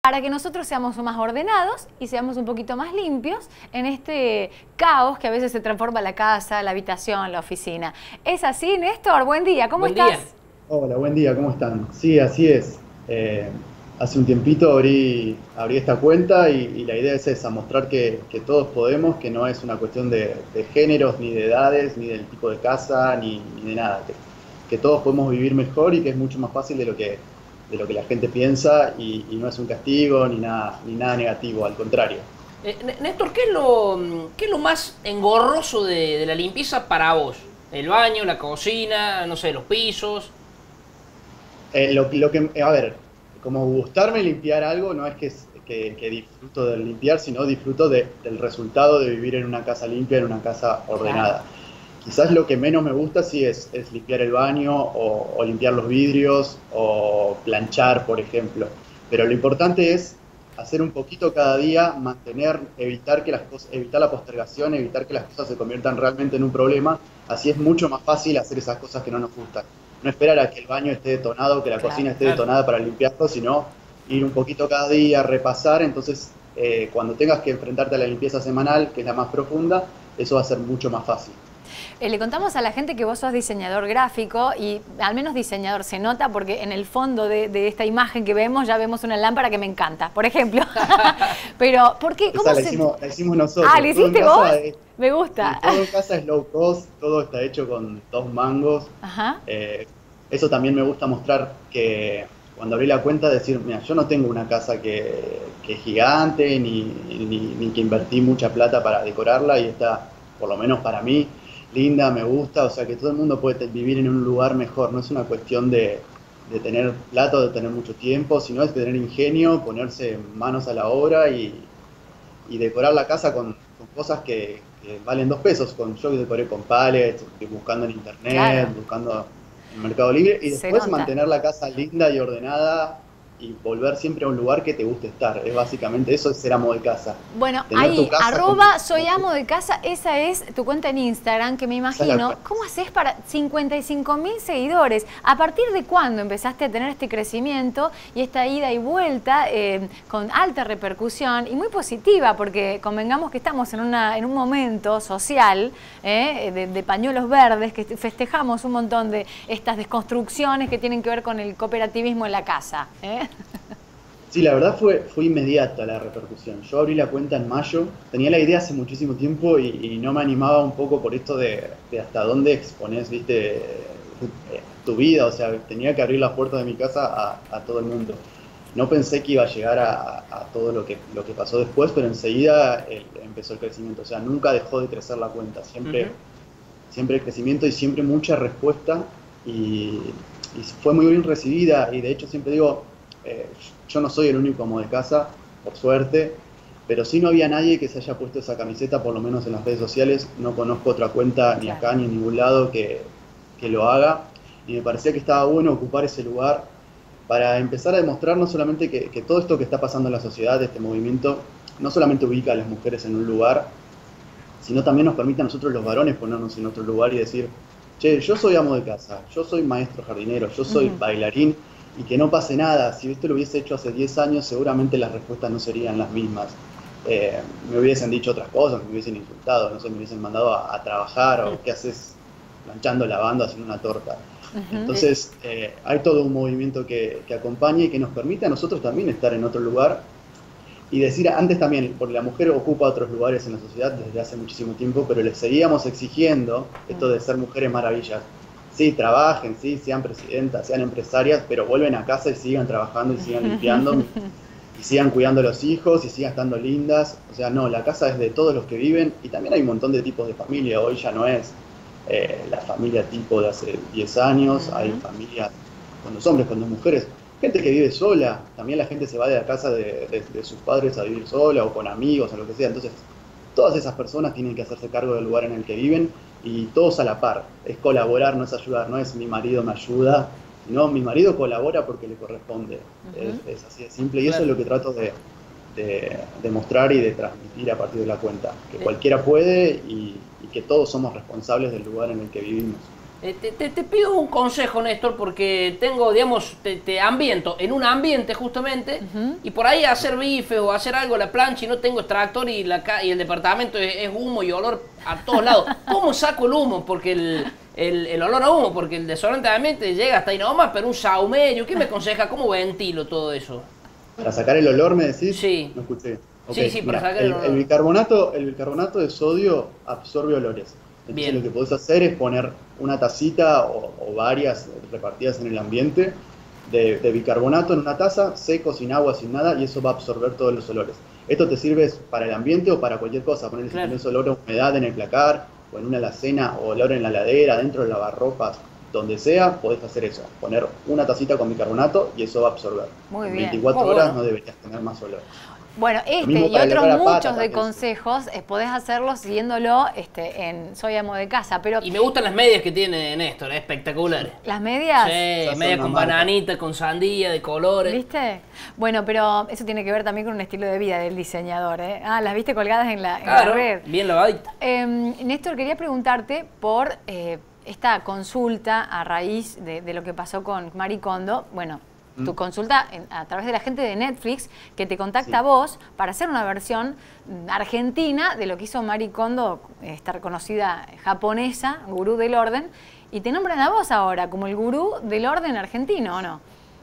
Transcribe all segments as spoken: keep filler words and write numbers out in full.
para que nosotros seamos más ordenados y seamos un poquito más limpios en este caos que a veces se transforma la casa, la habitación, la oficina. ¿Es así, Néstor? Buen día, ¿cómo Buen estás? día. Hola, buen día, ¿cómo están? Sí, así es. Eh, hace un tiempito abrí, abrí esta cuenta y, y la idea es esa, mostrar que, que todos podemos, que no es una cuestión de, de géneros, ni de edades, ni del tipo de casa, ni, ni de nada. Que, que todos podemos vivir mejor y que es mucho más fácil de lo que, de lo que la gente piensa y, y no es un castigo ni nada, ni nada negativo, al contrario. Eh, Néstor, ¿qué es lo, qué es lo más engorroso de, de la limpieza para vos? ¿El baño, la cocina, no sé, los pisos? Eh, lo, lo que, a ver, como gustarme limpiar algo no es que, que, que disfruto de limpiar, sino disfruto de, del resultado de vivir en una casa limpia, en una casa ordenada. Claro. Quizás lo que menos me gusta sí es, es limpiar el baño o, o limpiar los vidrios o planchar, por ejemplo. Pero lo importante es hacer un poquito cada día, mantener, evitar, que las cosas, evitar la postergación, evitar que las cosas se conviertan realmente en un problema. Así es mucho más fácil hacer esas cosas que no nos gustan. No esperar a que el baño esté detonado, que la Claro, cocina esté claro. detonada para limpiarlo, sino ir un poquito cada día, repasar. Entonces, eh, cuando tengas que enfrentarte a la limpieza semanal, que es la más profunda, eso va a ser mucho más fácil. Eh, le contamos a la gente que vos sos diseñador gráfico y al menos diseñador se nota porque en el fondo de, de esta imagen que vemos ya vemos una lámpara que me encanta, por ejemplo. Pero, ¿por qué? ¿Cómo Esa la, se... hicimos, la hicimos nosotros. Ah, ¿la hiciste vos? Es, me gusta. Sí, todo en casa es low cost, todo está hecho con dos mangos. Ajá. Eh, eso también me gusta mostrar, que cuando abrí la cuenta decir, mira, yo no tengo una casa que, que es gigante, ni, ni, ni que invertí mucha plata para decorarla y está, por lo menos para mí, linda, me gusta, o sea que todo el mundo puede vivir en un lugar mejor, no es una cuestión de, de tener plata o de tener mucho tiempo, sino es tener ingenio, ponerse manos a la obra y, y decorar la casa con, con cosas que, que valen dos pesos, con, yo decoré con pallets, buscando en internet, claro, buscando en Mercado Libre, y después mantener la casa linda y ordenada y volver siempre a un lugar que te guste estar. Es básicamente eso, es ser amo de casa. Bueno, ahí, arroba soy amo de casa, esa es tu cuenta en Instagram, que me imagino. ¿Cómo haces para cincuenta y cinco mil seguidores? ¿A partir de cuándo empezaste a tener este crecimiento y esta ida y vuelta eh, con alta repercusión y muy positiva? Porque convengamos que estamos en, una, en un momento social eh, de, de pañuelos verdes, que festejamos un montón de estas desconstrucciones que tienen que ver con el cooperativismo en la casa, ¿eh? Sí, la verdad fue, fue inmediata la repercusión. Yo abrí la cuenta en mayo, tenía la idea hace muchísimo tiempo y, y no me animaba un poco por esto de, de hasta dónde expones, viste, tu vida, o sea, tenía que abrir las puertas de mi casa a, a todo el mundo. No pensé que iba a llegar a, a todo lo que, lo que pasó después, pero enseguida el, empezó el crecimiento, o sea, nunca dejó de crecer la cuenta, siempre, uh-huh. siempre crecimiento y siempre mucha respuesta y, y fue muy bien recibida y de hecho siempre digo, Eh, yo no soy el único amo de casa, por suerte, pero sí no había nadie que se haya puesto esa camiseta, por lo menos en las redes sociales. No conozco otra cuenta ni acá ni en ningún lado que, que lo haga. Y me parecía que estaba bueno ocupar ese lugar para empezar a demostrar no solamente que, que todo esto que está pasando en la sociedad, este movimiento, no solamente ubica a las mujeres en un lugar, sino también nos permite a nosotros los varones ponernos en otro lugar y decir, che, yo soy amo de casa, yo soy maestro jardinero, yo soy uh-huh. bailarín, y que no pase nada. Si esto lo hubiese hecho hace diez años, seguramente las respuestas no serían las mismas. Eh, me hubiesen dicho otras cosas, me hubiesen insultado, no sé, me hubiesen mandado a, a trabajar, o qué haces planchando, lavando, haciendo una torta. Uh-huh. Entonces, eh, hay todo un movimiento que, que acompaña y que nos permite a nosotros también estar en otro lugar y decir, antes también, porque la mujer ocupa otros lugares en la sociedad desde hace muchísimo tiempo, pero les seguíamos exigiendo esto de ser mujeres maravillas. Sí, trabajen, sí, sean presidentas, sean empresarias, pero vuelven a casa y sigan trabajando y sigan limpiando y sigan cuidando a los hijos y sigan estando lindas. O sea, no, la casa es de todos los que viven y también hay un montón de tipos de familia. Hoy ya no es eh, la familia tipo de hace diez años, uh-huh. hay familias con dos hombres, con dos mujeres, gente que vive sola. También la gente se va de la casa de, de, de sus padres a vivir sola o con amigos o lo que sea. Entonces, todas esas personas tienen que hacerse cargo del lugar en el que viven y todos a la par. Es colaborar, no es ayudar, no es mi marido me ayuda, sino mi marido colabora porque le corresponde. Uh-huh. es, es así de simple y claro. Eso es lo que trato de, de, de mostrar y de transmitir a partir de la cuenta. Que cualquiera puede y, y que todos somos responsables del lugar en el que vivimos. Eh, te, te, te pido un consejo, Néstor, porque tengo, digamos, te, te ambiento en un ambiente justamente, uh-huh. y por ahí hacer bife o hacer algo a la plancha y no tengo extractor y, la, y el departamento es, es humo y olor a todos lados. ¿Cómo saco el humo? Porque el, el, el olor a humo, porque el desodorante de ambiente llega hasta ahí nomás, pero un saumerio, ¿qué me aconseja? ¿Cómo ventilo todo eso? ¿Para sacar el olor, me decís? Sí. No escuché. Okay. Sí, sí, para Mirá, sacar el, el olor. El bicarbonato, el bicarbonato de sodio absorbe olores. Entonces Bien. Lo que podés hacer es poner una tacita o, o varias repartidas en el ambiente de, de bicarbonato en una taza, seco, sin agua, sin nada, y eso va a absorber todos los olores. Esto te sirve para el ambiente o para cualquier cosa. Ponerle claro. Si tenés olor a humedad en el placar, o en una alacena, o olor en la heladera, dentro del lavarropas, donde sea, podés hacer eso. Poner una tacita con bicarbonato y eso va a absorber. Muy en bien. veinticuatro Muy horas bueno. no deberías tener más olor. Bueno, este y otros muchos de consejos eh, podés hacerlo siguiéndolo este, en Soy Amo de Casa. Pero y me gustan las medias que tiene Néstor, espectaculares. ¿Las medias? Sí, medias con marca. Bananita, con sandía, de colores. ¿Viste? Bueno, pero eso tiene que ver también con un estilo de vida del diseñador, ¿eh? Ah, las viste colgadas en la, en claro, la red. Bien lavadita. Eh, Néstor, quería preguntarte por eh, esta consulta a raíz de, de lo que pasó con Marie Kondo. Bueno, tu consulta en, a través de la gente de Netflix que te contacta sí. a vos para hacer una versión argentina de lo que hizo Marie Kondo, esta reconocida japonesa, gurú del orden, y te nombran a vos ahora como el gurú del orden argentino, ¿o no?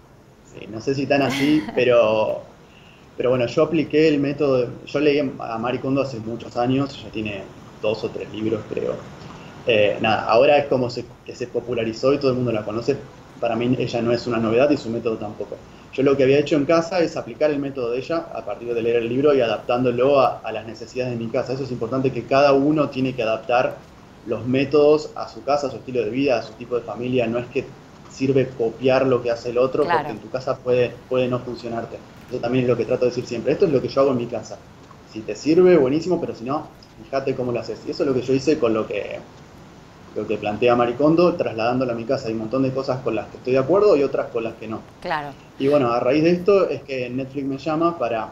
Sí, no sé si tan así, pero, pero bueno, yo apliqué el método, yo leí a Marie Kondo hace muchos años, ya tiene dos o tres libros creo. Eh, nada, ahora es como se, que se popularizó y todo el mundo la conoce. Para mí ella no es una novedad y su método tampoco. Yo lo que había hecho en casa es aplicar el método de ella a partir de leer el libro y adaptándolo a, a las necesidades de mi casa. Eso es importante, que cada uno tiene que adaptar los métodos a su casa, a su estilo de vida, a su tipo de familia. No es que sirve copiar lo que hace el otro, claro. porque en tu casa puede, puede no funcionarte. Eso también es lo que trato de decir siempre. Esto es lo que yo hago en mi casa. Si te sirve, buenísimo, pero si no, fíjate cómo lo haces. Y eso es lo que yo hice con lo que... lo que plantea Marie Kondo, trasladándolo a mi casa. Hay un montón de cosas con las que estoy de acuerdo y otras con las que no. Claro. Y bueno, a raíz de esto es que Netflix me llama para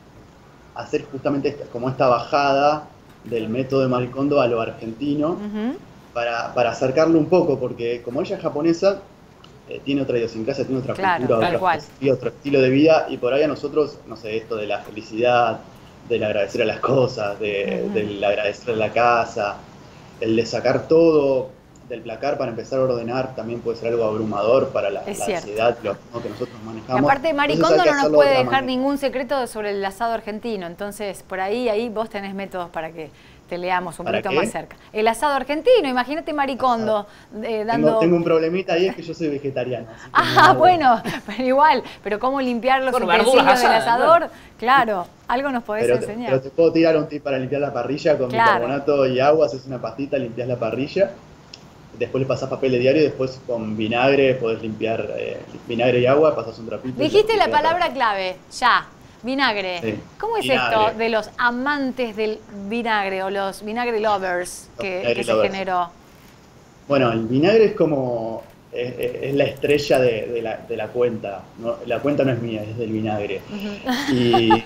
hacer justamente esta, como esta bajada del método de Marie Kondo a lo argentino, uh-huh. para, para acercarlo un poco, porque como ella es japonesa, eh, tiene otra idiosincrasia, tiene otra claro, cultura, otra filosofía, otro estilo de vida, y por ahí a nosotros, no sé, esto de la felicidad, del agradecer a las cosas, de, uh-huh. del agradecer a la casa, el de sacar todo del placar para empezar a ordenar también puede ser algo abrumador para la, la ansiedad lo que nosotros manejamos. Y aparte, Marie Kondo no nos puede dejar manera. ningún secreto sobre el asado argentino, entonces por ahí ahí vos tenés métodos para que te leamos un poquito qué? más cerca. El asado argentino, imagínate Marie Kondo eh, dando... Tengo, tengo un problemita ahí, es que yo soy vegetariano. Así ah, no bueno, pero igual, pero cómo limpiar los bueno, utensilios del asador, ¿no? Claro, algo nos podés pero enseñar. Te, pero te puedo tirar un tip para limpiar la parrilla con claro. bicarbonato y agua, haces una pastita, limpias la parrilla, después le pasás papel de diario y después con vinagre podés limpiar, eh, vinagre y agua, pasas un trapito. Dijiste la palabra clave, ya. Vinagre. Sí. ¿Cómo es vinagre. esto de los amantes del vinagre o los vinagre lovers que, vinagre que se lovers. generó? Bueno, el vinagre es como, es, es la estrella de, de, la, de la cuenta. ¿no? La cuenta no es mía, es del vinagre. Uh-huh. Y,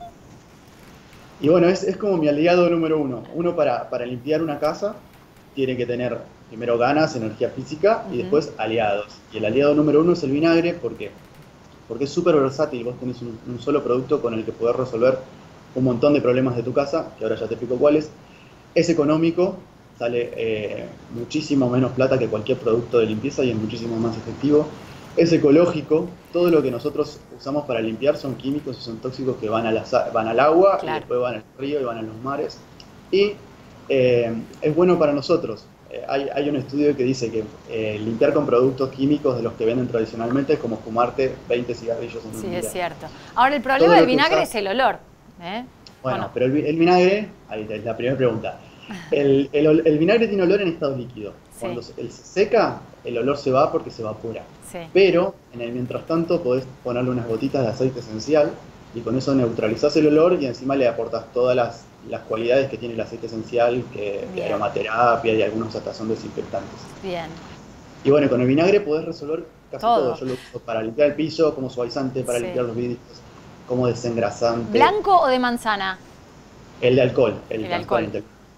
y bueno, es, es como mi aliado número uno. Uno para, para limpiar una casa tiene que tener primero ganas, energía física y uh-huh. después aliados. Y el aliado número uno es el vinagre porque... porque es súper versátil, vos tenés un, un solo producto con el que podés resolver un montón de problemas de tu casa, que ahora ya te explico cuáles. Es económico, sale eh, muchísimo menos plata que cualquier producto de limpieza y es muchísimo más efectivo. Es ecológico, todo lo que nosotros usamos para limpiar son químicos y son tóxicos que van, a la, van al agua, claro. y después van al río y van a los mares. Y eh, es bueno para nosotros. Eh, hay, hay un estudio que dice que eh, limpiar con productos químicos de los que venden tradicionalmente es como fumarte veinte cigarrillos en un sí, día. Sí, es cierto. Ahora, el problema del vinagre usás, es el olor. ¿eh? Bueno, bueno, pero el, el vinagre, ahí es la primera pregunta. El, el, el vinagre tiene olor en estado líquido. Sí. Cuando se, se seca, el olor se va porque se evapora. Sí. Pero, en el mientras tanto, podés ponerle unas gotitas de aceite esencial y con eso neutralizás el olor y encima le aportás todas las, las cualidades que tiene el aceite esencial, que de aromaterapia y algunos hasta son desinfectantes. Bien. Y bueno, con el vinagre podés resolver casi todo. todo. Yo lo uso para limpiar el piso, como suavizante, para sí. limpiar los vidrios, como desengrasante. ¿Blanco o de manzana? El de alcohol. El, el alcohol. alcohol.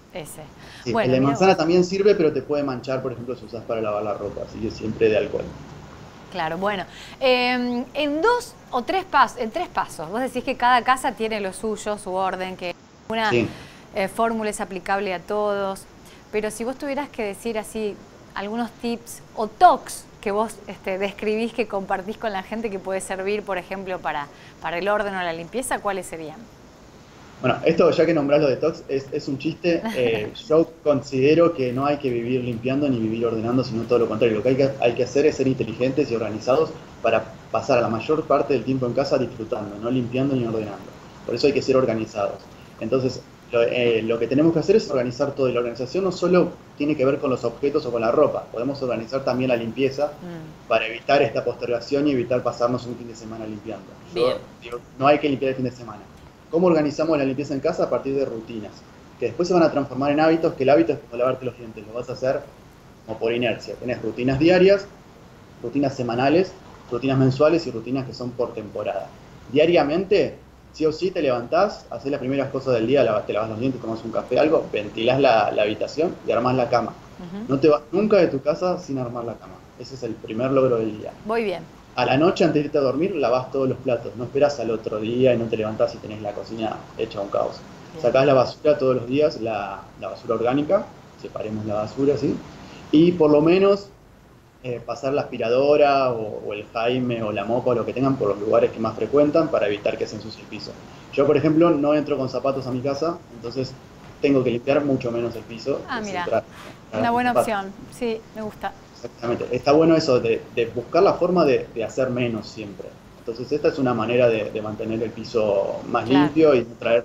Ese. Sí, Bueno, el de mirá manzana vos. también sirve, pero te puede manchar, por ejemplo, si usas para lavar la ropa, así que siempre de alcohol. Claro, bueno. Eh, en dos o tres pasos, en tres pasos, vos decís que cada casa tiene lo suyo, su orden, que una Sí. eh, fórmula es aplicable a todos, pero si vos tuvieras que decir así algunos tips o tocs que vos este, describís, que compartís con la gente, que puede servir, por ejemplo, para, para el orden o la limpieza, ¿cuáles serían? Bueno, esto ya que nombrás lo de detox es, es un chiste. Eh, yo considero que no hay que vivir limpiando ni vivir ordenando, sino todo lo contrario. Lo que hay que, hay que hacer es ser inteligentes y organizados para pasar a la mayor parte del tiempo en casa disfrutando, no limpiando ni ordenando. Por eso hay que ser organizados. Entonces, lo, eh, lo que tenemos que hacer es organizar todo. Y la organización no solo tiene que ver con los objetos o con la ropa, podemos organizar también la limpieza Mm, para evitar esta postergación y evitar pasarnos un fin de semana limpiando. Yo Bien. digo, no hay que limpiar el fin de semana. ¿Cómo organizamos la limpieza en casa? A partir de rutinas, que después se van a transformar en hábitos, que el hábito es como lavarte los dientes, lo vas a hacer como por inercia. Tenés rutinas diarias, rutinas semanales, rutinas mensuales y rutinas que son por temporada. Diariamente, sí o sí te levantás, haces las primeras cosas del día, te lavas los dientes, tomás un café, algo, ventilás la, la habitación y armás la cama. ujú. No te vas nunca de tu casa sin armar la cama. Ese es el primer logro del día. Voy bien. A la noche, antes de irte a dormir, lavás todos los platos. No esperás al otro día y no te levantás y tenés la cocina hecha un caos. Bien. Sacás la basura todos los días, la, la basura orgánica, separemos la basura, ¿sí? Y por lo menos eh, pasar la aspiradora o, o el Jaime o la mopa o lo que tengan por los lugares que más frecuentan para evitar que se ensucie el piso. Yo, por ejemplo, no entro con zapatos a mi casa, entonces tengo que limpiar mucho menos el piso. Ah, que si mira, entra- una buena zapatos. opción. Sí, me gusta. Exactamente. Está bueno eso de, de buscar la forma de, de hacer menos siempre. Entonces esta es una manera de, de mantener el piso más Claro. limpio y traer,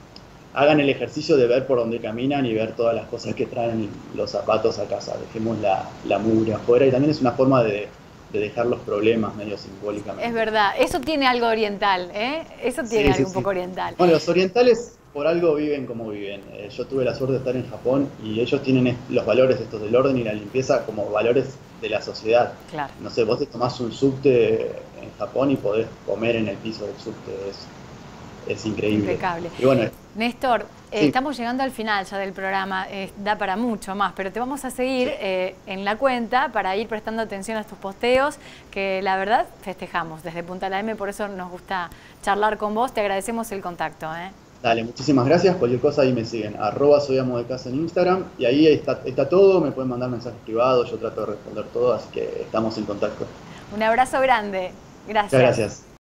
hagan el ejercicio de ver por dónde caminan y ver todas las cosas que traen los zapatos a casa. Dejemos la, la mugre afuera y también es una forma de, de dejar los problemas medio simbólicamente. Es verdad, eso tiene algo oriental, ¿eh? Eso tiene Sí, algo sí, un sí. poco oriental. Bueno, los orientales por algo viven como viven. Eh, yo tuve la suerte de estar en Japón y ellos tienen est- los valores estos del orden y la limpieza como valores de la sociedad. Claro. No sé, vos te tomás un subte en Japón y podés comer en el piso del subte. Es, es increíble. Impecable. Y bueno, Néstor, eh, Sí. estamos llegando al final ya del programa, eh, da para mucho más, pero te vamos a seguir Sí. eh, en la cuenta para ir prestando atención a tus posteos, que la verdad festejamos desde Punta La M, por eso nos gusta charlar con vos, te agradecemos el contacto. ¿eh? dale, muchísimas gracias. Cualquier cosa ahí me siguen. Arroba soy amo de casa en Instagram y ahí está, está todo. Me pueden mandar mensajes privados. Yo trato de responder todo, así que estamos en contacto. Un abrazo grande, gracias. Muchas gracias.